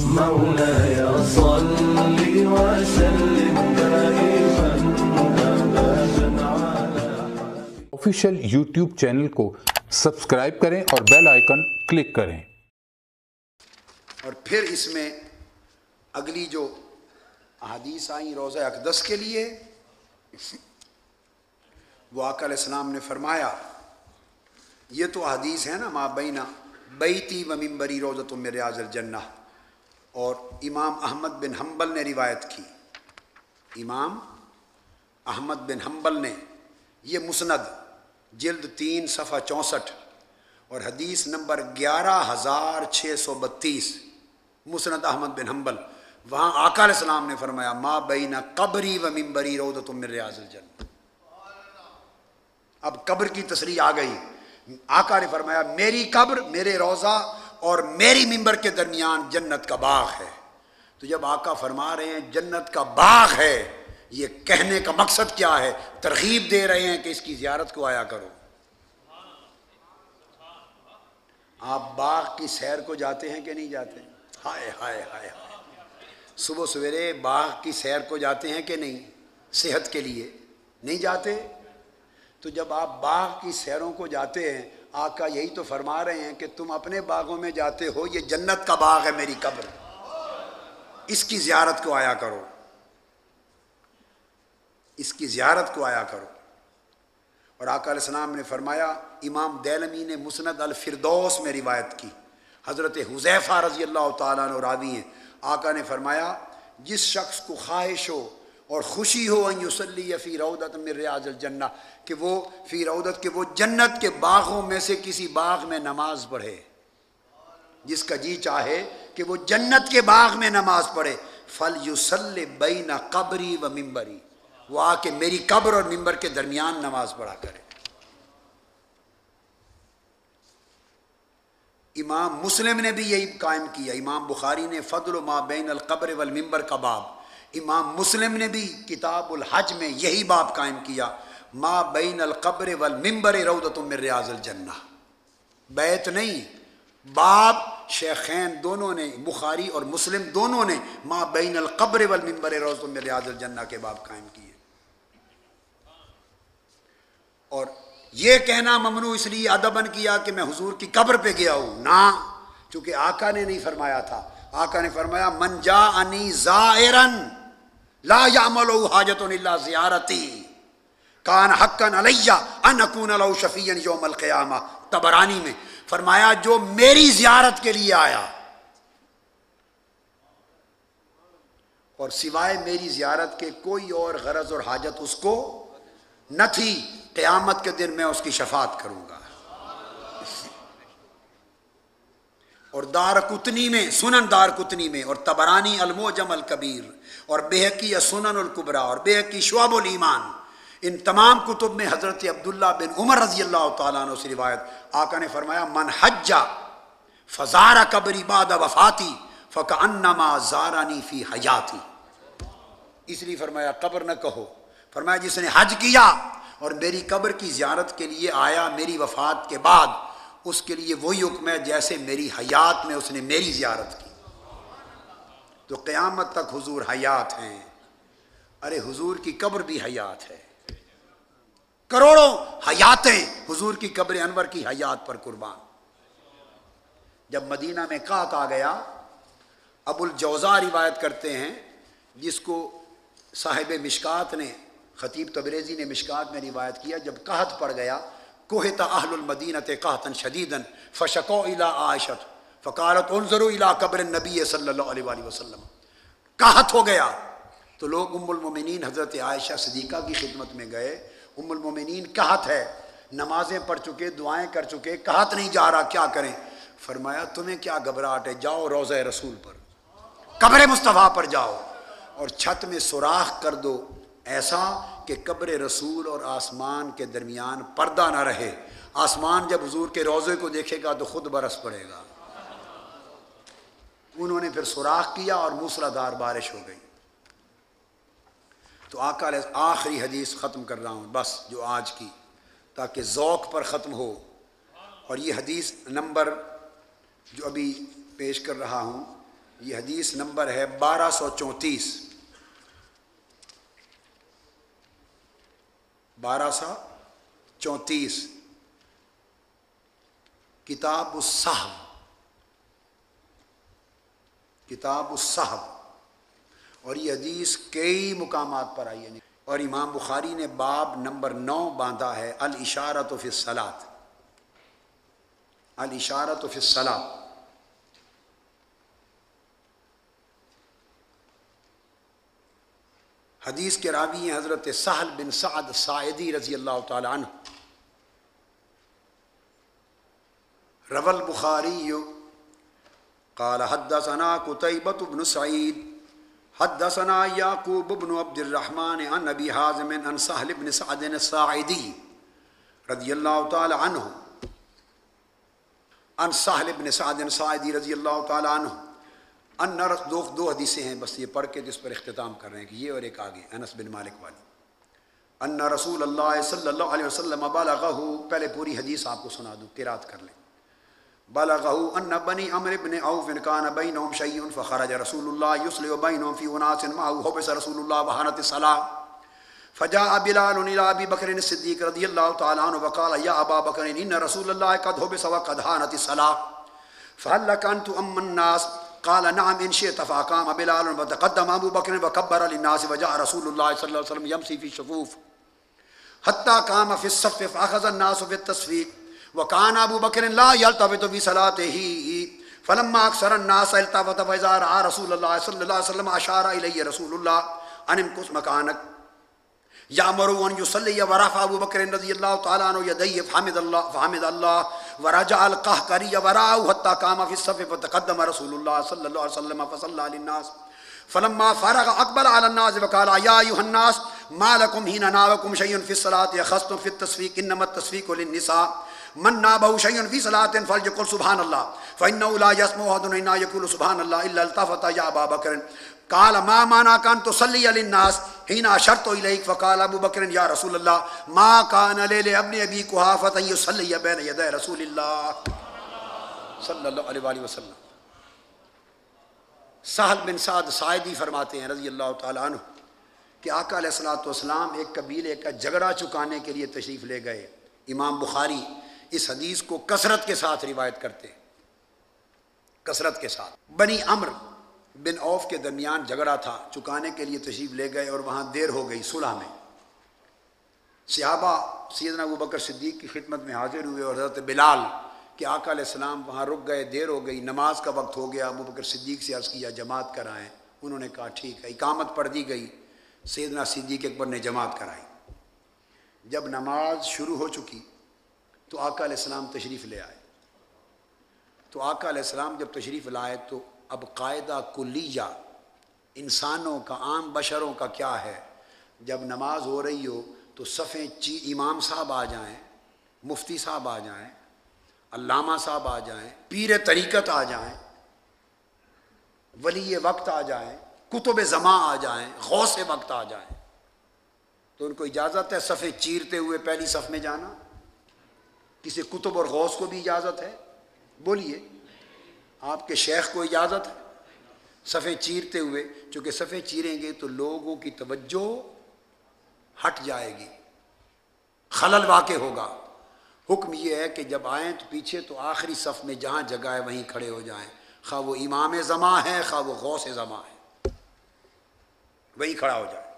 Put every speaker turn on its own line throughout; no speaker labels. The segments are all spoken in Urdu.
مولاي صل وسلم دائما أبدا على
آفیشیل یوٹیوب چینل کو سبسکرائب کریں اور بیل آئیکن کلک کریں۔
اور پھر اس میں اگلی جو احادیث آئیں روضہ اقدس کے لیے، وہ آقا علیہ السلام نے فرمایا، یہ تو احادیث ہے نا، ما بینا بیتی و منبری روضۃ من ریاض الجنہ، اور امام احمد بن حنبل نے روایت کی، امام احمد بن حنبل نے، یہ مسند جلد 3 صفحہ 64 اور حدیث نمبر 11632، مسند احمد بن حنبل، وہاں آقا علیہ السلام نے فرمایا ما بین قبری و منبری روضۃ من ریاض الجنہ۔ اب قبر کی تصریح آ گئی، آقا نے فرمایا میری قبر، میرے روضہ اور میری منبر کے درمیان جنت کا باغ ہے۔ تو جب آقا فرما رہے ہیں جنت کا باغ ہے، یہ کہنے کا مقصد کیا ہے؟ ترغیب دے رہے ہیں کہ اس کی زیارت کو آیا کرو۔ آپ باغ کی سیر کو جاتے ہیں کہ نہیں جاتے؟ ہائے ہائے ہائے ہائے، صبح سویرے باغ کی سیر کو جاتے ہیں کہ نہیں؟ صحت کے لیے نہیں جاتے؟ تو جب آپ باغ کی سیروں کو جاتے ہیں، آقا یہی تو فرما رہے ہیں کہ تم اپنے باغوں میں جاتے ہو، یہ جنت کا باغ ہے میری قبر، اس کی زیارت کو آیا کرو، اس کی زیارت کو آیا کرو۔ اور آقا علیہ السلام نے فرمایا، امام دیلمی نے مسند الفردوس میں روایت کی، حضرت حذیفہ رضی اللہ تعالیٰ عنہ راوی ہیں، آقا نے فرمایا جس شخص کو خواہش ہو اور خوشی ہو ان یصلی فی روضۃ من ریاض الجنہ، کہ وہ فی روضۃ، کہ وہ جنت کے باغوں میں سے کسی باغ میں نماز پڑھے، جس کا جی چاہے کہ وہ جنت کے باغ میں نماز پڑھے، فلیصلی بین قبری و منبری، وہ آ کے میری قبر اور منبر کے درمیان نماز پڑھا کرے۔ امام مسلم نے بھی یہی قائم کیا، امام بخاری نے فضل ما بین القبر والمنبر کا باب، امام مسلم نے بھی کتاب الحج میں یہی باب قائم کیا، ما بین القبر والمنبر روضۃ من ریاض الجنہ، بیت نہیں، باب شیخین دونوں نے، بخاری اور مسلم دونوں نے ما بین القبر والمنبر روضۃ من ریاض الجنہ کے باب قائم کیے۔ اور یہ کہنا ممنوع اس لیے ادباً کیا کہ میں حضور کی قبر پہ گیا ہوں، نہ، چونکہ آقا نے نہیں فرمایا تھا، آقا نے فرمایا من جاءنی زائرا لا یعمل حاجۃ الا زیارتی کان حقا علی ان اکون له شفیعا یوم القیامہ، طبرانی میں فرمایا جو میری زیارت کے لیے آیا اور سوائے میری زیارت کے کوئی اور غرض اور حاجت اس کو نہ تھی، قیامت کے دن میں اس کی شفاعت کروں گا۔ اور دارقطنی میں، سنن دارقطنی میں، اور طبرانی المعجم الکبیر، اور بہقی سنن الکبریٰ، اور بہقی شعب الایمان، ان تمام کتب میں حضرت عبداللہ بن عمر رضی اللہ تعالیٰ عنہ سے روایت، آقا نے فرمایا من حج فزار قبری بعد وفاتی فکأنما زارنی فی حیاتی، اس لیے فرمایا قبر نہ کہو، فرمایا جس نے حج کیا اور میری قبر کی زیارت کے لیے آیا میری وفات کے بعد، اس کے لیے وہی حکم ہے جیسے میری حیات میں اس نے میری زیارت کی۔ تو قیامت تک حضور حیات ہیں، ارے حضور کی قبر بھی حیات ہے، کروڑوں حیاتیں حضور کی قبر انور کی حیات پر قربان۔ جب مدینہ میں قحط آ گیا، ابو الجوزا روایت کرتے ہیں، جس کو صاحب مشکات نے، خطیب تبریزی نے مشکات میں روایت کیا، جب قحط پڑ گیا، قحط اہل المدینۃ قحطا شدیدا فشکوا الی عائشہ فقالت انظروا الی قبر النبی صلی اللہ علیہ وآلہ وسلم، قحط ہو گیا تو لوگ ام المومنین حضرت عائشہ صدیقہ کی خدمت میں گئے، ام المومنین قحط ہے، نمازیں پڑھ چکے، دعائیں کر چکے، قحط نہیں جا رہا، کیا کریں؟ فرمایا تمہیں کیا گھبراہٹ ہے، جاؤ روضہ رسول پر، قبر مصطفیٰ پر جاؤ اور چھت میں سوراخ کر دو ایسا کہ قبر رسول اور آسمان کے درمیان پردہ نہ رہے، آسمان جب حضور کے روضے کو دیکھے گا تو خود برس پڑے گا۔ انہوں نے پھر سوراخ کیا اور موسلادھار بارش ہو گئی۔ تو آقا علیہ آخری حدیث ختم کر رہا ہوں بس جو آج کی، تاکہ ذوق پر ختم ہو، اور یہ حدیث نمبر جو ابھی پیش کر رہا ہوں یہ حدیث نمبر ہے 1234، 1234 کتاب السہو، کتاب السہو، اور یہ حدیث کئی مقامات پر آئی ہے، اور امام بخاری نے باب نمبر 9 باندھا ہے، الاشارۃ فی الصلاۃ، الاشارۃ فی الصلاۃ۔ حدیث کے راوی ہیں حضرت سہل بن سعد ساعدی رضی اللہ تعالی عنہ۔ روى البخاری قال حدثنا قتيبة بن سعيد حدثنا يعقوب بن عبد الرحمن عن ابي حازم عن سهل بن سعد الساعدي رضي الله تعالى عنه عن سهل بن سعد الساعدي رضی اللہ تعالی عنہ ان دو حدیثیں ہیں، بس یہ پڑھ کے جس پر اختتام کر رہے ہیں کہ یہ اور ایک آگے انس بن مالک والی، ان رسول اللہ صلی اللہ علیہ وسلم بلغہ، پہلے پوری حدیث آپ کو سنا دوں، قرات کر لیں۔ بلغہ ان بنی عمرو بن عوف كان بينهم شيء فخرج رسول الله يصلح بينهم في اناس معه حبس رسول الله وحانت الصلاة فجاء بلال الى ابي بكر الصديق رضي الله تعالى عنه وقال يا ابا بكر ان رسول الله قد حبس وقد حانت الصلاة فهل لك ان تؤم الناس؟ قال نعم ان شئت، فاقام بلال وتقدم ابو بكر وكبر للناس وجاء رسول الله صلى الله عليه وسلم يمشي في الصفوف حتى قام في الصف فاخذ الناس في التصفيق وكان ابو بكر لا يلتفت في صلاته فلما اكثر الناس التفت فاذا راى رسول الله صلى الله عليه وسلم اشار اليه رسول الله ان امكث مكانك يأمر ان يصلي ورفع ابو بكر رضي الله تعالى عنه يديه فحمد الله ورجع القهقري وراءه حتى قام في الصف فتقدم رسول الله صلى الله عليه وسلم فصلى للناس فلما فرغ اقبل على الناس وقال يا ايها الناس ما لكم حين نابكم شيء في الصلاة اخذتم في التصفيق انما التصفيق للنساء من نابه شيء في صلاة فليقل سبحان الله فإنه لا يسمع أحد حين يقول سبحان الله إلا التفت يا أبا بكر قال ما معناك أن تصلي للناس حين أشرت إليك؟ فقال أبو بكر يا رسول الله ما كان لي لابن أبي قحافة يصلي بين يدي رسول الله صلی اللہ علیہ وآلہ وسلم۔ سہل بن سعد ساعدی فرماتے ہیں رضی اللہ تعالی عنہ کہ آقا علیہ الصلوۃ والسلام ایک قبیلے کا جھگڑا چکانے کے لیے تشریف لے گئے۔ امام بخاری اس حدیث کو کثرت کے ساتھ روایت کرتے ہیں، کثرت کے ساتھ۔ بنی عمرو بن عوف کے درمیان جھگڑا تھا، چکانے کے لیے تشریف لے گئے اور وہاں دیر ہو گئی صلح میں۔ صحابہ سیدنا ابو بکر صدیق کی خدمت میں حاضر ہوئے اور حضرت بلال کہ آقا علیہ السلام وہاں رک گئے، دیر ہو گئی، نماز کا وقت ہو گیا۔ ابو بکر صدیق سے عرض کیا جماعت کرائیں، انہوں نے کہا ٹھیک ہے۔ اقامت پڑھ دی گئی، سیدنا صدیق اکبر نے جماعت کرائی۔ جب نماز شروع ہو چکی تو آقا علیہ السلام تشریف لے آئے۔ تو آقا علیہ السلام جب تشریف لائے تو اب قاعدہ کلیہ انسانوں کا، عام بشروں کا کیا ہے، جب نماز ہو رہی ہو تو صفیں امام صاحب آ جائیں، مفتی صاحب آ جائیں، علامہ صاحب آ جائیں، پیر طریقت آ جائیں، ولی وقت آ جائیں، کتب زماں آ جائیں، غوث وقت آ جائیں، تو ان کو اجازت ہے صفیں چیرتے ہوئے پہلی صف میں جانا؟ کسی کتب اور غوث کو بھی اجازت ہے؟ بولیے، آپ کے شیخ کو اجازت ہے صفیں چیرتے ہوئے؟ چونکہ صفیں چیریں گے تو لوگوں کی توجہ ہٹ جائے گی، خلل واقع ہوگا۔ حکم یہ ہے کہ جب آئیں تو پیچھے تو آخری صف میں جہاں جگہ ہے وہیں کھڑے ہو جائیں، خواہ وہ امام زماں ہے خواہ وہ غوث زماں ہے، وہیں کھڑا ہو جائے۔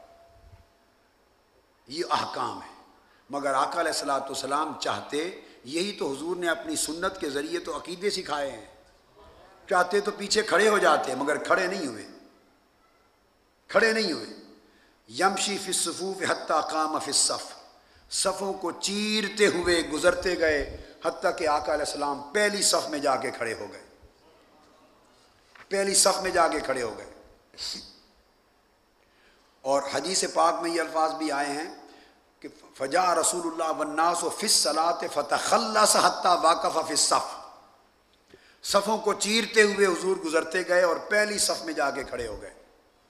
یہ احکام ہے، مگر آقا علیہ الصلوۃ والسلام چاہتے، یہی تو حضور نے اپنی سنت کے ذریعے تو عقیدے سکھائے ہیں، چاہتے تو پیچھے کھڑے ہو جاتے مگر کھڑے نہیں ہوئے، کھڑے نہیں ہوئے۔ یمشی فی الصفوف حتی قام فی الصف، صفوں کو چیرتے ہوئے گزرتے گئے حتیٰ کہ آقا علیہ السلام پہلی صف میں جا کے کھڑے ہو گئے، پہلی صف میں جا کے کھڑے ہو گئے۔ اور حدیث پاک میں یہ الفاظ بھی آئے ہیں کہ فجاء رسول اللہ والناس فی الصلاۃ فتخلص حتی واقف فی الصف، صفوں کو چیرتے ہوئے حضور گزرتے گئے اور پہلی صف میں جا کے کھڑے ہو گئے۔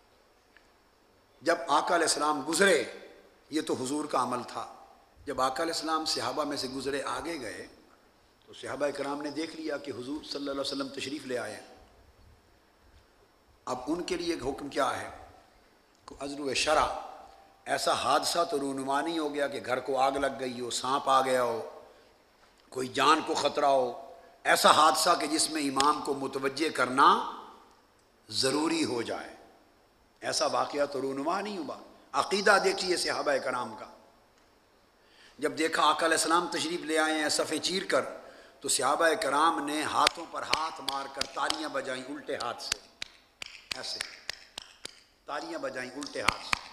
جب آقا علیہ السلام گزرے، یہ تو حضور کا عمل تھا، جب آقا علیہ السلام صحابہ میں سے گزرے آگے گئے تو صحابہ کرام نے دیکھ لیا کہ حضور صلی اللہ علیہ وسلم تشریف لے آئے، اب ان کے لیے حکم کیا ہے؟ عزل شرع، ایسا حادثہ تو رونما نہیں ہو گیا کہ گھر کو آگ لگ گئی ہو، سانپ آ گیا ہو، کوئی جان کو خطرہ ہو، ایسا حادثہ کہ جس میں امام کو متوجہ کرنا ضروری ہو جائے، ایسا واقعہ تو رونما نہیں ہوا۔ عقیدہ دیکھیے صحابہ کرام کا، جب دیکھا آقا علیہ السلام تشریف لے آئے ہیں صفے چیر کر، تو صحابہ کرام نے ہاتھوں پر ہاتھ مار کر تالیاں بجائیں الٹے ہاتھ سے، ایسے تالیاں بجائیں الٹے ہاتھ سے،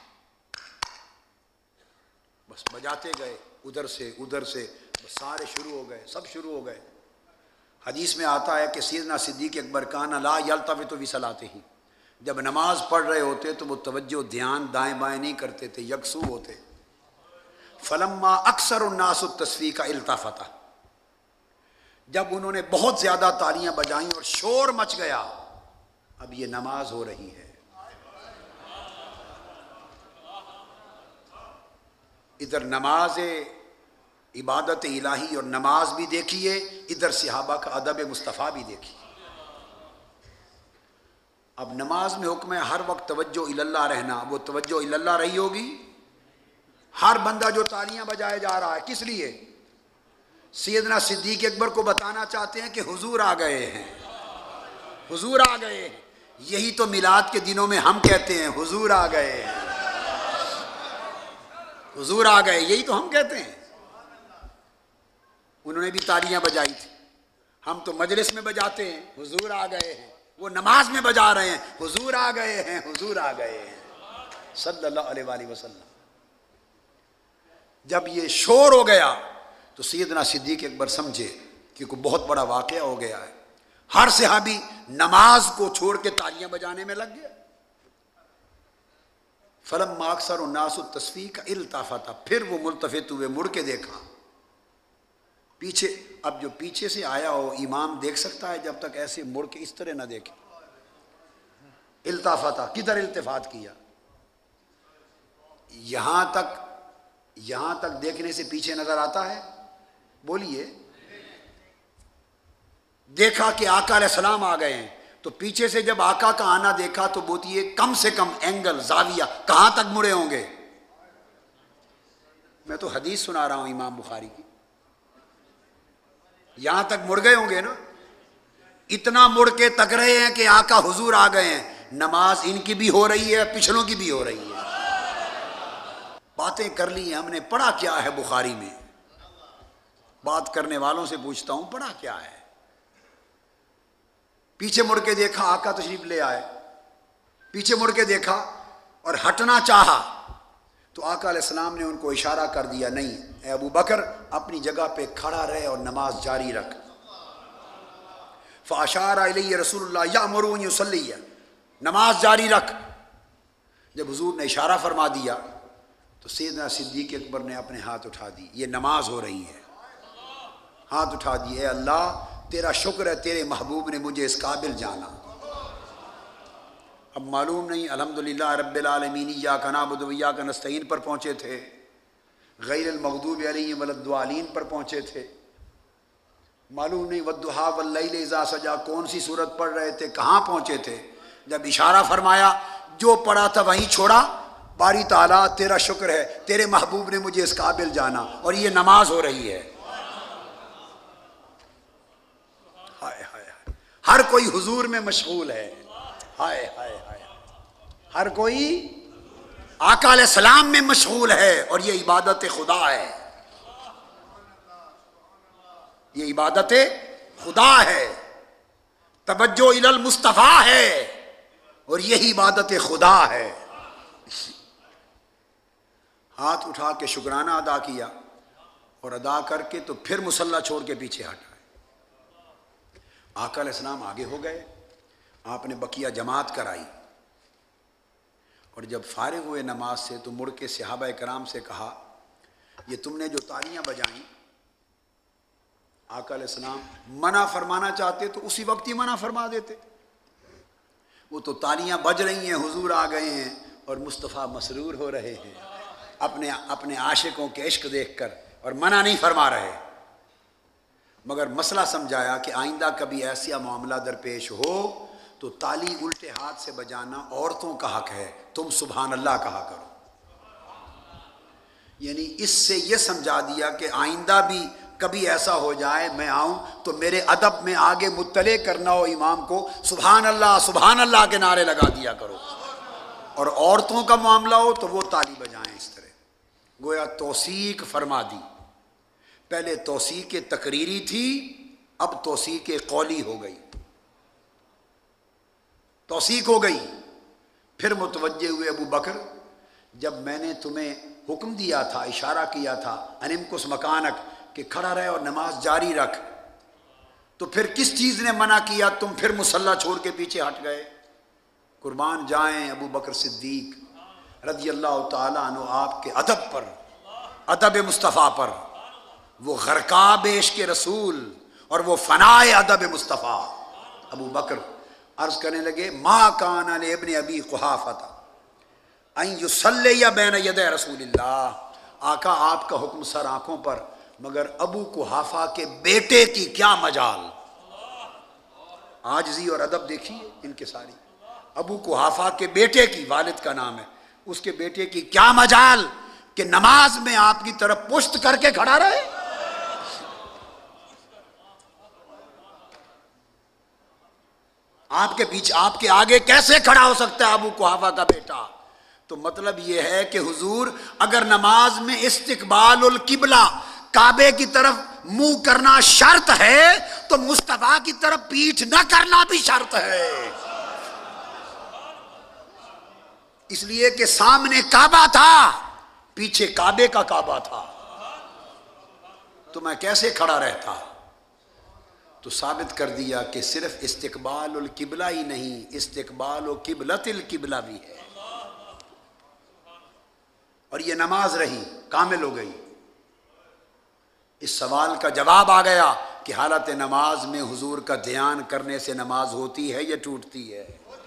بس بجاتے گئے ادھر سے بس سارے شروع ہو گئے، سب شروع ہو گئے۔ حدیث میں آتا ہے کہ سیدنا صدیق اکبر کان لا یلتفت فی صلاتہ، جب نماز پڑھ رہے ہوتے تو وہ توجہ دھیان دائیں بائیں نہیں کرتے تھے، یکسو ہوتے۔ فلما اکثر الناس التصفیق التفت، جب انہوں نے بہت زیادہ تالیاں بجائیں اور شور مچ گیا، اب یہ نماز ہو رہی ہے۔ ادھر نماز عبادت الہی اور نماز بھی دیکھیے، ادھر صحابہ کا ادب مصطفیٰ بھی دیکھیے۔ اب نماز میں حکم ہے ہر وقت توجہ اللہ رہنا، وہ توجہ اللہ رہی ہوگی؟ ہر بندہ جو تالیاں بجائے جا رہا ہے کس لیے؟ سیدنا صدیق اکبر کو بتانا چاہتے ہیں کہ حضور آ گئے ہیں، حضور آ گئے ہیں۔ یہی تو میلاد کے دنوں میں ہم کہتے ہیں حضور آ گئے ہیں، حضور آ گئے، یہی تو ہم کہتے ہیں۔ انہوں نے بھی تالیاں بجائی تھی، ہم تو مجلس میں بجاتے ہیں حضور آ گئے ہیں، وہ نماز میں بجا رہے ہیں حضور آ گئے ہیں، حضور آ گئے ہیں صلی اللہ علیہ وآلہ وسلم۔ جب یہ شور ہو گیا تو سیدنا صدیق اکبر سمجھے کہ کوئی بہت بڑا واقعہ ہو گیا ہے، ہر صحابی نماز کو چھوڑ کے تالیاں بجانے میں لگ گیا۔ فلما اکثر الناس التصفیق التفت، پھر وہ ملتفت ہوئے، مڑ کے دیکھا پیچھے۔ اب جو پیچھے سے آیا ہو امام دیکھ سکتا ہے جب تک ایسے مڑ کے اس طرح نہ دیکھے۔ التفت، کدھر التفات کیا؟ یہاں تک دیکھنے سے پیچھے نظر آتا ہے؟ بولیے۔ دیکھا کہ آقا علیہ السلام آ گئے ہیں، تو پیچھے سے جب آقا کا آنا دیکھا تو بولیے کم سے کم اینگل، زاویہ کہاں تک مڑے ہوں گے؟ میں تو حدیث سنا رہا ہوں امام بخاری کی، یہاں تک مڑ گئے ہوں گے نا، اتنا مڑ کے تک رہے ہیں کہ آقا حضور آ گئے ہیں۔ نماز ان کی بھی ہو رہی ہے، پچھلوں کی بھی ہو رہی ہے۔ باتیں کر لی ہیں ہم نے، پڑھا کیا ہے بخاری میں؟ بات کرنے والوں سے پوچھتا ہوں پڑھا کیا ہے؟ پیچھے مڑ کے دیکھا آقا تشریف لے آئے، پیچھے مڑ کے دیکھا اور ہٹنا چاہا تو آقا علیہ السلام نے ان کو اشارہ کر دیا، نہیں اے ابو بکر اپنی جگہ پہ کھڑا رہے اور نماز جاری رکھ۔ فاشار الیہ رسول اللہ یامرون یصلی، نماز جاری رکھ۔ جب حضور نے اشارہ فرما دیا تو سیدنا صدیق اکبر نے اپنے ہاتھ اٹھا دی، یہ نماز ہو رہی ہے، ہاتھ اٹھا دیے، اے اللہ تیرا شکر ہے تیرے محبوب نے مجھے اس قابل جانا۔ اب معلوم نہیں الحمدللہ رب العالمین ایاک نعبد و ایاک نستعین پر پہنچے تھے، غیر المغضوب علیہم ولا الضالین پر پہنچے تھے، معلوم نہیں والضحیٰ واللیل اذا سجا کون سی صورت پڑھ رہے تھے، کہاں پہنچے تھے۔ جب اشارہ فرمایا جو پڑھا تھا وہیں چھوڑا، باری تعالیٰ تیرا شکر ہے تیرے محبوب نے مجھے اس قابل جانا، اور یہ نماز ہو رہی ہے۔ ہائے ہائے ہائے، ہر کوئی حضور میں مشغول ہے، ہائے ہائے ہائے، ہر کوئی آقا علیہ السلام میں مشغول ہے، اور یہ عبادت خدا ہے، یہ عبادت خدا ہے، توجہ الی المصطفیٰ ہے، اور یہی عبادت خدا ہے۔ ہاتھ اٹھا کے شکرانہ ادا کیا، اور ادا کر کے تو پھر مصلی چھوڑ کے پیچھے ہٹا۔ آقا علیہ السلام آگے ہو گئے، آپ نے بقیہ جماعت کرائی، اور جب فارغ ہوئے نماز سے تو مڑ کے صحابہ کرام سے کہا یہ تم نے جو تالیاں بجائیں، آقا علیہ السلام منع فرمانا چاہتے تو اسی وقت ہی منع فرما دیتے، وہ تو تالیاں بج رہی ہیں، حضور آ گئے ہیں اور مصطفیٰ مسرور ہو رہے ہیں اپنے عاشقوں کے عشق دیکھ کر، اور منع نہیں فرما رہے، مگر مسئلہ سمجھایا کہ آئندہ کبھی ایسا معاملہ درپیش ہو تو تالی الٹے ہاتھ سے بجانا عورتوں کا حق ہے، تم سبحان اللہ کہا کرو۔ یعنی اس سے یہ سمجھا دیا کہ آئندہ بھی کبھی ایسا ہو جائے میں آؤں تو میرے ادب میں آگے مطلع کرنا ہو امام کو، سبحان اللہ کے نعرے لگا دیا کرو، اور عورتوں کا معاملہ ہو تو وہ تالی بجائیں اس طرح۔ گویا توثیق فرما دی، پہلے توثیق تقریری تھی، اب توثیق قولی ہو گئی، توثیق ہو گئی۔ پھر متوجہ ہوئے ابو بکر، جب میں نے تمہیں حکم دیا تھا، اشارہ کیا تھا انمکس مکانک کہ کھڑا رہے اور نماز جاری رکھ، تو پھر کس چیز نے منع کیا؟ تم پھر مصلی چھوڑ کے پیچھے ہٹ گئے۔ قربان جائیں ابو بکر صدیق رضی اللہ تعالیٰ عنہ آپ کے ادب پر، ادب مصطفیٰ پر، وہ غرقاب عشق رسول اور وہ فنائے ادب مصطفیٰ۔ ابو بکر عرض کرنے لگے ما کان لابن ابی قحافہ ان یصلی بین یدی رسول اللہ، آقا آپ کا حکم سر آنکھوں پر، مگر ابو قحافہ کے بیٹے کی کیا مجال؟ عاجزی اور ادب دیکھیے ان کے ساری۔ ابو قحافہ کے بیٹے کی، والد کا نام ہے، اس کے بیٹے کی کیا مجال کہ نماز میں آپ کی طرف پشت کر کے کھڑا رہے؟ آپ کے پیچھے، آپ کے آگے کیسے کھڑا ہو سکتا ہے ابو قحافہ کا بیٹا؟ تو مطلب یہ ہے کہ حضور اگر نماز میں استقبال القبلہ، کعبے کی طرف منہ کرنا شرط ہے تو مصطفیٰ کی طرف پیٹھ نہ کرنا بھی شرط ہے، اس لیے کہ سامنے کعبہ تھا، پیچھے کعبے کا کعبہ تھا، تو میں کیسے کھڑا رہتا؟ تو ثابت کر دیا کہ صرف استقبال القبلہ ہی نہیں، استقبال و قبلۃ القبلہ بھی ہے، اور یہ نماز رہی، کامل ہو گئی۔ اس سوال کا جواب آ گیا کہ حالت نماز میں حضور کا دھیان کرنے سے نماز ہوتی ہے یا ٹوٹتی ہے؟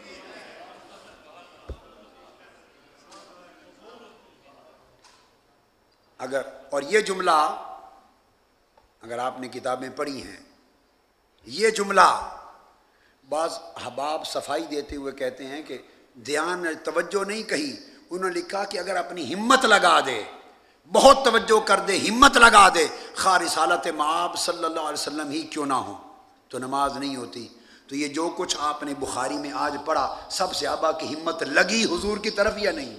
اور یہ جملہ اگر آپ نے کتابیں پڑھی ہیں، یہ جملہ بعض احباب صفائی دیتے ہوئے کہتے ہیں کہ دھیان توجہ نہیں کہی، انہوں نے لکھا کہ اگر اپنی ہمت لگا دے، بہت توجہ کر دے، ہمت لگا دے، خواہ رسالت مآب صلی اللہ علیہ وسلم ہی کیوں نہ ہو، تو نماز نہیں ہوتی۔ تو یہ جو کچھ آپ نے بخاری میں آج پڑھا، سب صحابہ کی ہمت لگی حضور کی طرف یا نہیں؟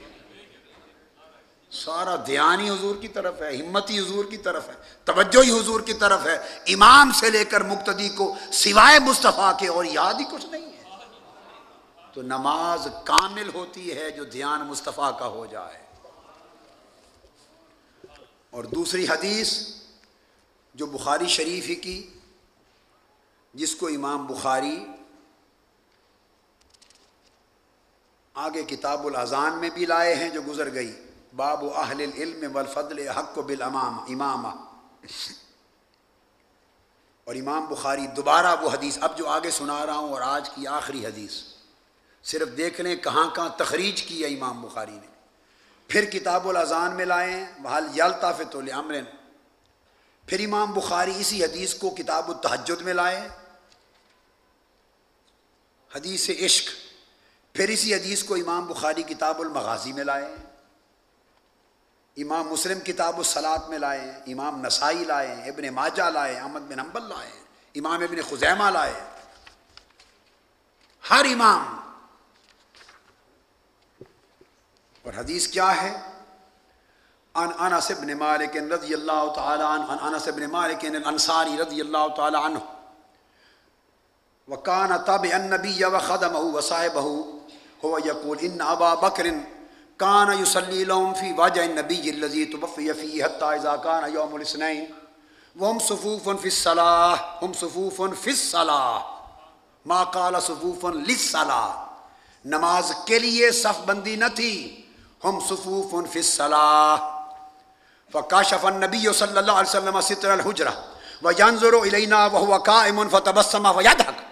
سارا دھیان ہی حضور کی طرف ہے، ہمت ہی حضور کی طرف ہے، توجہ ہی حضور کی طرف ہے، امام سے لے کر مقتدی کو سوائے مصطفیٰ کے اور یاد ہی کچھ نہیں ہے۔ تو نماز کامل ہوتی ہے جو دھیان مصطفیٰ کا ہو جائے۔ اور دوسری حدیث جو بخاری شریف ہی کی، جس کو امام بخاری آگے کتاب الاذان میں بھی لائے ہیں، جو گزر گئی، باب اہل العلم والفضل حق بالامامہ، اور امام بخاری دوبارہ وہ حدیث اب جو آگے سنا رہا ہوں اور آج کی آخری حدیث، صرف دیکھ لیں کہاں کہاں تخریج کی ہے امام بخاری نے۔ پھر کتاب الاذان میں لائے ہیں وَهَلْ يَلْتَفِتُ لِأَمْرٍ، پھر امام بخاری اسی حدیث کو کتاب التہجد میں لائے، حدیث عشق، پھر اسی حدیث کو امام بخاری کتاب المغازی میں لائے ہیں، امام مسلم کتاب الصلاۃ میں لائے ہیں، امام نسائی لائے ہیں، ابن ماجہ لائے ہیں، احمد بن حنبل لائے ہیں، امام ابن خزیمہ لائے ہیں، ہر امام۔ اور حدیث کیا ہے؟ عن انس بن مالک رضی اللہ تعالی عنہ، عن انس بن مالک الانصاری رضی اللہ تعالی عنہ، وکان تابع النبی وخدمہ وصاحبہ، هو يقول ان ابا بکر کان یصلی لهم فی وجه النبی الذی توفی فیہ حتی اذا کان یوم الاثنین وهم صفوف فی الصلاۃ، هم صفوف فی الصلاۃ ما قال صفوف للصلاۃ، نماز کے لیے صف بندی نہ تھی، ہم صفوف فی الصلاۃ، فکاشف النبی صلی اللہ علیہ وسلم ستر الحجرہ وینظر الینا وهو قائم فتبسم ویضحک،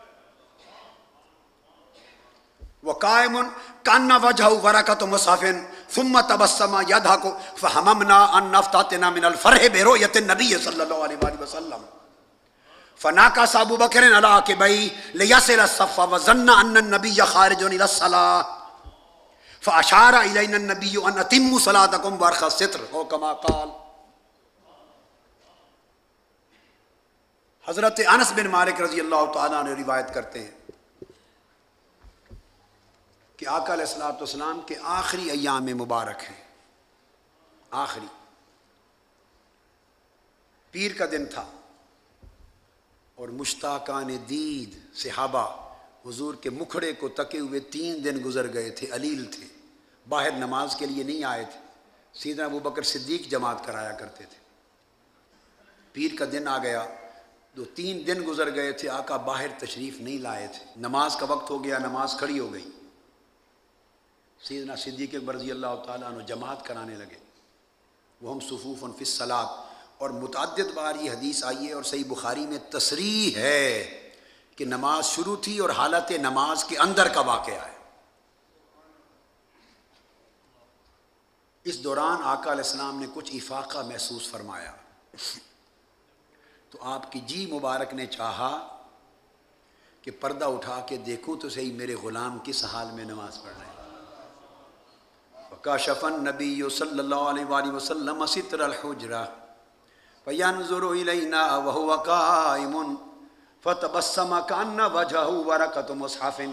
وقائم کان وجهه ورقۃ مصحف ثم تبسم يضحك فهممنا ان نفتتن من الفرح برؤية النبي صلی اللہ علیہ وسلم، फनाका साबू बकर अला के भाई लियसिल सफ़ा व ज़न्ना अन्न नबी खारिजुन इला सलाह फ़अशारा इलैना नबी अन अतिम्मु सलातकुम वरखा सित्र हो कमा क़ाल। हज़रत अनस बिन मालिक रज़ी अल्लाह तआला ने रिवायत करते हैं कि आका अलैहिस्सलातु वस्सलाम के आखिरी अय्याम मुबारक हैं, आखिरी पीर का दिन था और मुश्ताकान दीद सहाबा हुजूर के मुखड़े को तके हुए 3 दिन गुजर गए थे, अलील थे, बाहर नमाज के लिए नहीं आए थे। सीधना अबू बकर सिद्दीक जमात कराया करते थे। पीर का दिन आ गया, 2-3 दिन गुजर गए थे, आका बाहर तशरीफ़ नहीं लाए थे। नमाज का वक्त हो गया, नमाज खड़ी हो गई। सीधना सिद्दीक अकबर रज़ी अल्लाह तआला अन्हु जमात कराने लगे। वो हम सुफूफ़न फ़िस सलात, और मुतअद्दिद बार ये हदीस आई है और सही बुखारी में तसरीह है कि नमाज शुरू थी और हालत नमाज के अंदर का वाक़या है। इस दौरान आका अलैहिस्सलाम ने कुछ इफाक़ा महसूस फरमाया तो आपकी जी मुबारक ने चाहा कि पर्दा उठा के देखूं तो सही मेरे ग़ुलाम किस हाल में नमाज पढ़ रहे हैं। वकाशफ़न नबी सल्लल्लाहु अलैहि वसल्लम सित्रल हुजरा फयंज़ुरु इलैना व हुवा काइमुन फतबस्सम कअन्न वजहहु वरक़तु मुस्हफ़िन।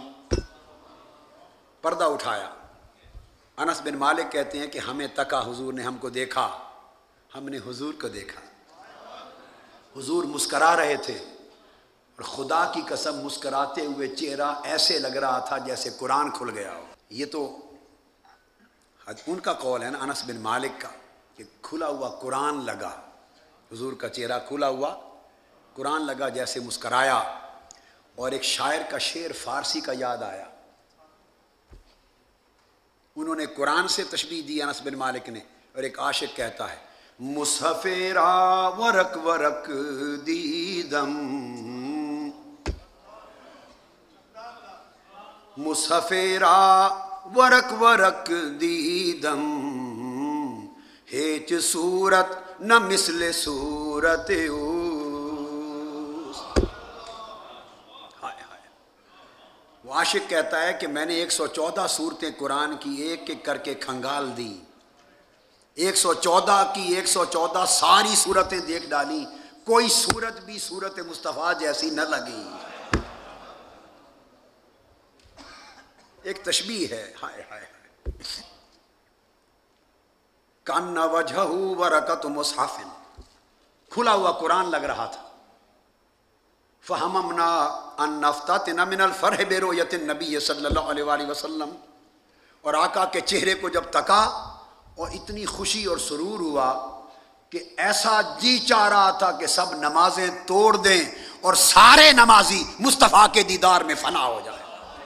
पर्दा उठाया। अनस बिन मालिक कहते हैं कि हमें तका, हुजूर ने हमको देखा, हमने हुजूर को देखा। हुजूर मुस्करा रहे थे और खुदा की कसम मुस्कराते हुए चेहरा ऐसे लग रहा था जैसे कुरान खुल गया हो। ये तो उनका कौल है ना, अनस बिन मालिक का, कि खुला हुआ कुरान लगा, हुजूर का चेहरा खुला हुआ कुरान लगा, जैसे मुस्कराया। और एक शायर का शेर फारसी का याद आया, उन्होंने कुरान से तशबीह दी अनस बिन मालिक ने, और एक आशिक कहता है मुसफ़ेरा वरक वरक दीदम, मुसफ़ेरा वरक वरक दीदम, हेच सूरत न मिसले सूरत उस। हाय हाय। वो आशिक कहता है कि मैंने 114 सूरतें कुरान की एक एक करके खंगाल दी, 114 की 114 सारी सूरतें देख डाली, कोई सूरत भी सूरत मुस्तफ़ा जैसी न लगी। एक तशबीह है। हाय हाय हाय। कन्ना वजहहु वरक़तु मुस्हफ़िन, खुला हुआ कुरान लग रहा था। फ़हममना अन नफ़्ततिना मिनल फ़रह बिरुयतिन नबी सल्लल्लाहु अलैहि वसल्लम, और आका के चेहरे को जब तका और इतनी खुशी और सुरूर हुआ कि ऐसा जी चाह रहा था कि सब नमाजें तोड़ दें और सारे नमाजी मुस्तफ़ा के दीदार में फना हो जाए।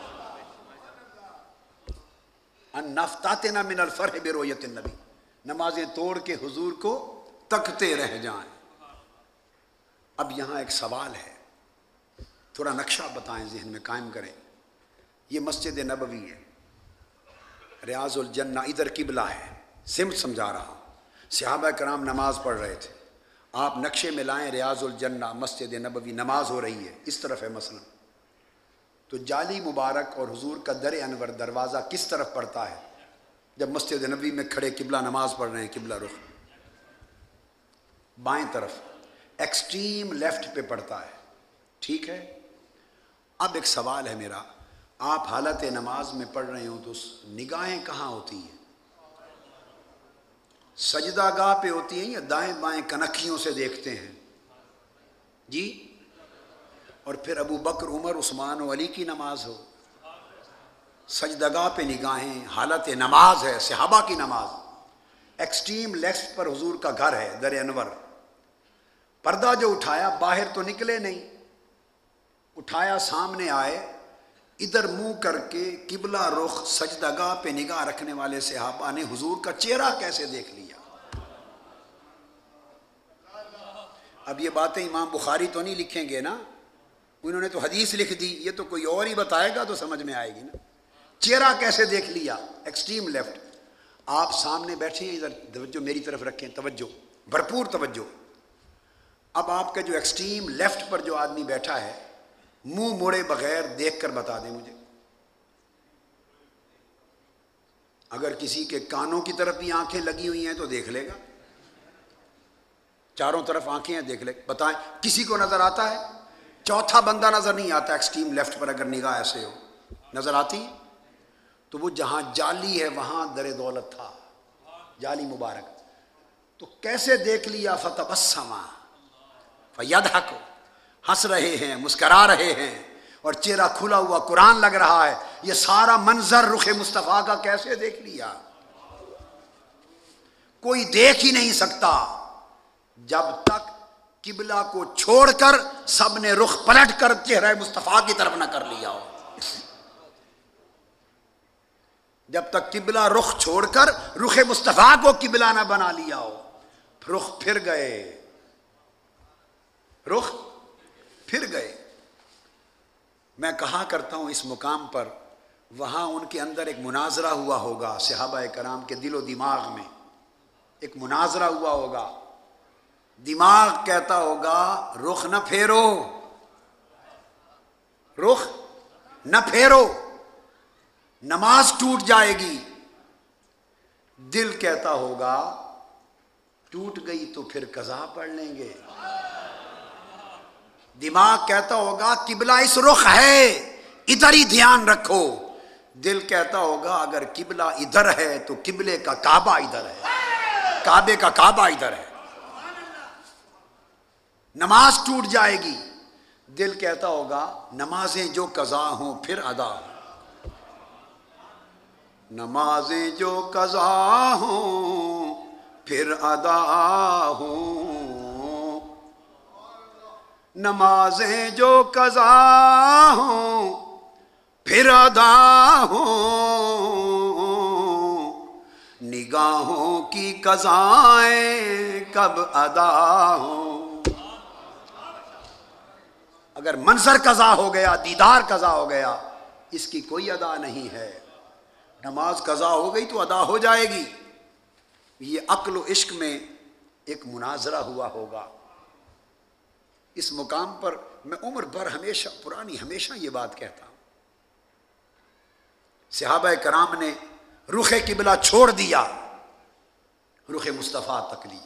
अन नफ़्ततिना मिनल फ़रह बिरुयतिन नबी, नमाजें तोड़ के हुजूर को तकते रह जाएं। अब यहाँ एक सवाल है, थोड़ा नक्शा बताएं, जहन में कायम करें। ये मस्जिद नबवी है, रियाजुल जन्ना इधर किबला है, सिमत समझा रहा हूँ। सहाबा कराम नमाज पढ़ रहे थे, आप नक्शे में लाएं रियाजुल जन्ना मस्जिद नबवी, नमाज हो रही है, इस तरफ है मसलन, तो जाली मुबारक और हुजूर का दर अनवर दरवाज़ा किस तरफ पड़ता है? जब मस्जिद नबवी में खड़े किबला नमाज पढ़ रहे हैं, किबला रुख बाएं तरफ, एक्सट्रीम लेफ्ट पे पड़ता है, ठीक है। अब एक सवाल है मेरा, आप हालत नमाज में पढ़ रहे हो तो निगाहें कहाँ होती हैं? सजदागाह पे होती हैं या दाएं बाएं कनखियों से देखते हैं जी? और फिर अबू बकर उमर उस्मान और अली की नमाज हो, सजदागाह पे निगाहें, हालत नमाज है, सहाबा की नमाज। एक्सट्रीम लेफ्ट पर हुजूर का घर है, दर अनवर। पर्दा जो उठाया, बाहर तो निकले नहीं, उठाया सामने आए, इधर मुंह करके किबला रुख सजदागाह पे निगाह रखने वाले सहाबा ने हुजूर का चेहरा कैसे देख लिया? अब ये बातें इमाम बुखारी तो नहीं लिखेंगे ना, उन्होंने तो हदीस लिख दी, ये तो कोई और ही बताएगा तो समझ में आएगी ना। चेहरा कैसे देख लिया? Extreme left. आप सामने बैठे हैं, इधर तवज्जो मेरी तरफ रखें, तवज्जो, भरपूर तवज्जो। اب آپ کا جو ایکسٹریم لیفٹ پر جو آدمی بیٹھا ہے منہ موڑے بغیر دیکھ کر بتا دیں مجھے، اگر کسی کے کانوں کی طرف بھی آنکھیں لگی ہوئی ہیں تو دیکھ لے گا، چاروں طرف آنکھیں ہیں دیکھ لے، بتائیں کسی کو نظر آتا ہے؟ چوتھا بندہ نظر نہیں آتا ایکسٹریم لیفٹ پر اگر نگاہ ایسے ہو، نظر آتی؟ تو وہ جہاں جالی ہے وہاں در دولت تھا، جالی مبارک، تو کیسے دیکھ لیا؟ فتبسم فیضحک، ہنس رہے ہیں، مسکرا رہے ہیں، اور چہرہ کھلا ہوا قرآن لگ رہا ہے، یہ سارا منظر رخ مصطفیٰ کا کیسے دیکھ لیا؟ کوئی دیکھ ہی نہیں سکتا جب تک قبلہ کو چھوڑ کر سب نے رخ پلٹ کر چہرہ مصطفیٰ کی طرف نہ کر لیا ہو، جب تک قبلہ رخ چھوڑ کر رخ مصطفیٰ کو قبلہ نہ بنا لیا ہو، رخ پھر گئے، رخ پھر گئے۔ میں کہا کرتا ہوں اس مقام پر، وہاں ان کے اندر ایک مناظرہ ہوا ہوگا، صحابہ کرام کے دل و دماغ میں ایک مناظرہ ہوا ہوگا، دماغ کہتا ہوگا رخ نہ پھیرو، رخ نہ پھیرو، نماز ٹوٹ جائے گی، دل کہتا ہوگا ٹوٹ گئی تو پھر قضا پڑھ لیں گے، دماغ کہتا ہوگا قبلہ اس رخ ہے ادھر ہی دھیان رکھو، دل کہتا ہوگا اگر قبلہ ادھر ہے تو قبلے کا کعبہ ادھر ہے، کعبے کا کعبہ ادھر ہے، نماز ٹوٹ جائے گی، دل کہتا ہوگا نمازیں جو قضا ہوں پھر ادا ہوں، نمازیں جو قضا ہوں پھر ادا ہوں، نمازیں جو قضا ہوں پھر ادا ہوں، نگاہوں کی قضائیں کب ادا ہوں۔ اگر منظر قضا ہو گیا، دیدار قضا ہو گیا، اس کی کوئی ادا نہیں ہے، نماز قضا ہو گئی تو ادا ہو جائے گی۔ یہ عقل و عشق میں ایک مناظرہ ہوا ہوگا۔ اس مقام پر میں عمر بھر ہمیشہ یہ بات کہتا ہوں، صحابہ کرام نے رخ قبلہ چھوڑ دیا، رخ مصطفیٰ تک لیا،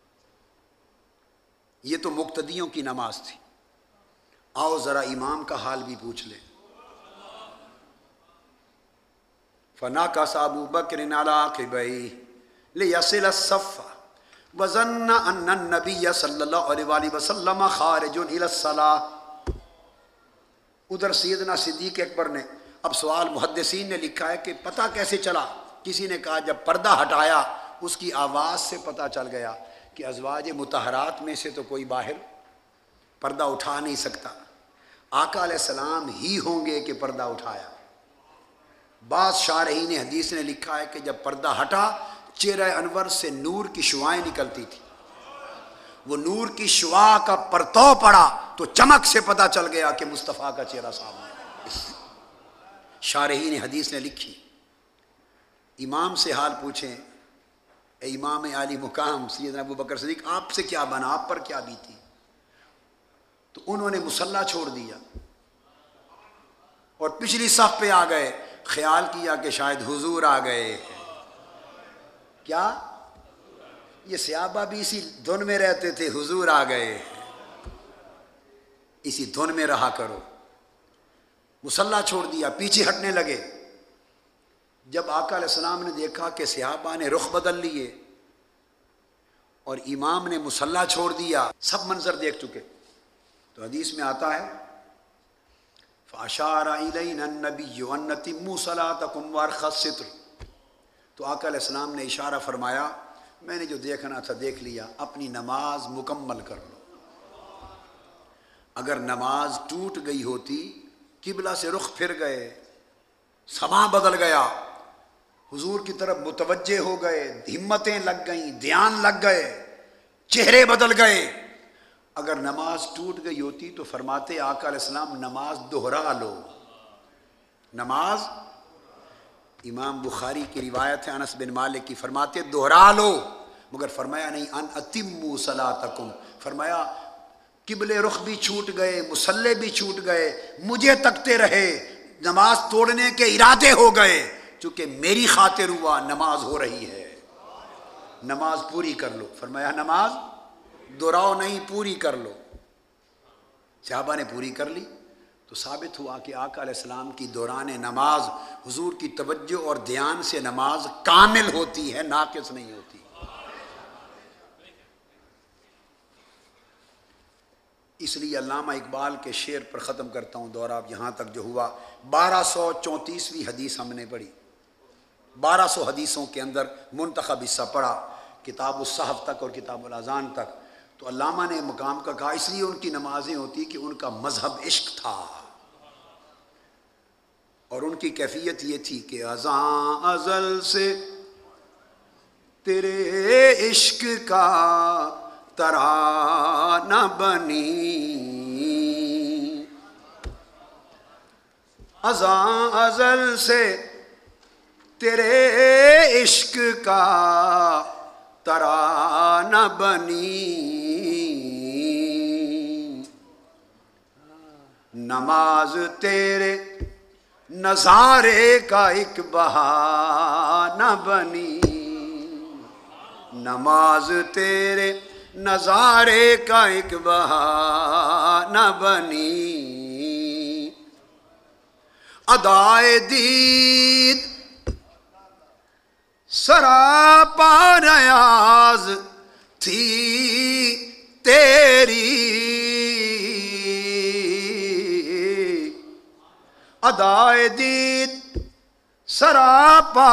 یہ تو مقتدیوں کی نماز تھی۔ آؤ ذرا امام کا حال بھی پوچھ لیں۔ فناکس ابو بکر علی عقبیہ لیصل الصف وظن ان النبی صلی اللہ علیہ وآلہ وسلم خارج الی الصلاۃ۔ ادھر سیدنا صدیق اکبر نے، اب سوال محدثین نے لکھا ہے کہ پتہ کیسے چلا؟ کسی نے کہا جب پردہ ہٹایا اس کی آواز سے پتہ چل گیا کہ ازواج مطہرات میں سے تو کوئی باہر پردہ اٹھا نہیں سکتا، آقا علیہ السلام ہی ہوں گے کہ پردہ اٹھایا۔ بعض شارحین حدیث نے لکھا ہے کہ جب پردہ ہٹا چہرہ انور سے نور کی شعاعیں نکلتی تھی، وہ نور کی شعاع کا پرتو پڑا تو چمک سے پتہ چل گیا کہ مصطفیٰ کا چہرہ سامنے ہے۔ شارحین حدیث نے لکھی۔ امام سے حال پوچھیں، اے امام عالی مقام سیدنا ابو بکر صدیق، آپ سے کیا بنا، آپ پر کیا بیتی؟ تو انہوں نے مصلی چھوڑ دیا اور پچھلی صف پہ آ گئے، خیال کیا کہ شاید حضور آ گئے۔ کیا یہ صحابہ بھی اسی دھن میں رہتے تھے، حضور آ گئے، اسی دھن میں رہا کرو۔ مصلی چھوڑ دیا، پیچھے ہٹنے لگے۔ جب آقا علیہ السلام نے دیکھا کہ صحابہ نے رخ بدل لیے اور امام نے مصلی چھوڑ دیا، سب منظر دیکھ چکے، تو حدیث میں آتا ہے فَأَشَارَ إِلَيْنَا النَّبِيُّ أَنْ أَتِمُّوا صَلَاتَكُمْ وَأَرْخَوا السِّتْرَ۔ تو آقا علیہ السلام نے اشارہ فرمایا، میں نے جو دیکھنا تھا دیکھ لیا، اپنی نماز مکمل کر لو۔ اگر نماز ٹوٹ گئی ہوتی، قبلہ سے رخ پھر گئے، سما بدل گیا، حضور کی طرف متوجہ ہو گئے، ہمتیں لگ گئیں، دھیان لگ گئے، چہرے بدل گئے۔ اگر نماز ٹوٹ گئی ہوتی تو فرماتے آقا علیہ السلام نماز دوہرا لو، نماز، امام بخاری کی روایت ہے انس بن مالک کی، فرماتے دوہرا لو، مگر فرمایا نہیں ان اتموا صلاتکم، فرمایا قبلے رخ بھی چھوٹ گئے، مصلے بھی چھوٹ گئے، مجھے تکتے رہے، نماز توڑنے کے ارادے ہو گئے، چونکہ میری خاطر ہوا، نماز ہو رہی ہے، نماز پوری کر لو۔ فرمایا نماز دہراؤ نہیں، پوری کر لو۔ صحابہ نے پوری کر لی تو ثابت ہوا کہ آقا علیہ السلام کی دوران نماز حضور کی توجہ اور دھیان سے نماز کامل ہوتی ہے، ناقص نہیں ہوتی۔ اس لیے علامہ اقبال کے شعر پر ختم کرتا ہوں دورہ اب یہاں تک جو ہوا۔ 1234ویں حدیث ہم نے پڑھی، 1200 حدیثوں کے اندر منتخب حصہ پڑھا، کتاب الصحف تک اور کتاب الاذان تک۔ تو علامہ نے مقام کا کہا اس لیے ان کی نمازیں ہوتی کہ ان کا مذہب عشق تھا، اور ان کی کیفیت یہ تھی کہ ازاں ازل سے تیرے عشق کا ترانہ بنی، ازاں ازل سے تیرے عشق کا ترانہ بنی، نماز تیرے نظارے کا ایک بہانہ بنی، نماز تیرے نظارے کا ایک بہانہ بنی، ادائے دید سراپا نیاز تھی تیری، ادائے دید سراپا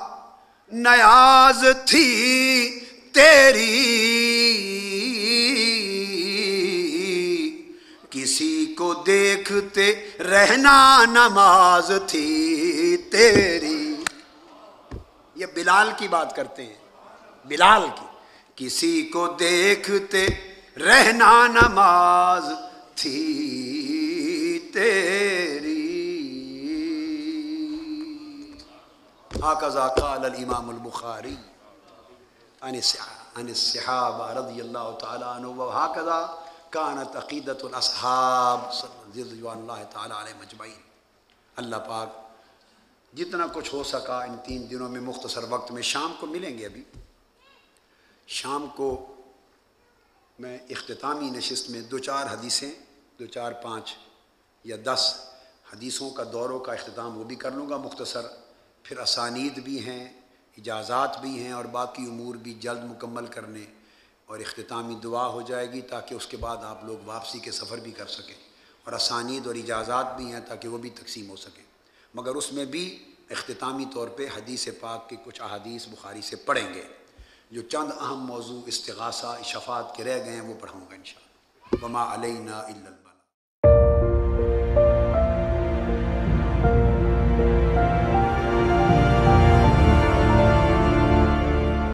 نیاز تھی تیری، کسی کو دیکھتے رہنا نماز تھی تیری۔ یہ بلال کی بات کرتے ہیں، بلال کی، کسی کو دیکھتے رہنا نماز تھی تیری۔ هكذا قال الامام البخاری عن الصحابہ رضی اللہ تعالی عنہ، وهكذا كانت عقیدۃ الاصحاب رضوان اللہ تعالی علیہم اجمعین۔ اللہ پاک جتنا کچھ ہو سکا ان 3 دنوں میں مختصر وقت میں، شام کو ملیں گے، ابھی شام کو میں اختتامی نشست میں 2-4 حدیثیں، 2-4-5 یا 10 حدیثوں کا دوروں کا اختتام وہ بھی کر لوں گا مختصر، پھر اسانید بھی ہیں، اجازات بھی ہیں، اور باقی امور بھی جلد مکمل کرنے، اور اختتامی دعا ہو جائے گی تاکہ اس کے بعد آپ لوگ واپسی کے سفر بھی کر سکیں، اور اسانید اور اجازات بھی ہیں تاکہ وہ بھی تقسیم ہو سکیں۔ مگر اس میں بھی اختتامی طور پہ حدیث پاک کے کچھ احادیث بخاری سے پڑھیں گے، جو چند اہم موضوع استغاثہ شفاعت کے رہ گئے ہیں وہ پڑھاؤں گا انشاءاللہ۔ وما علینا الا البلاغ۔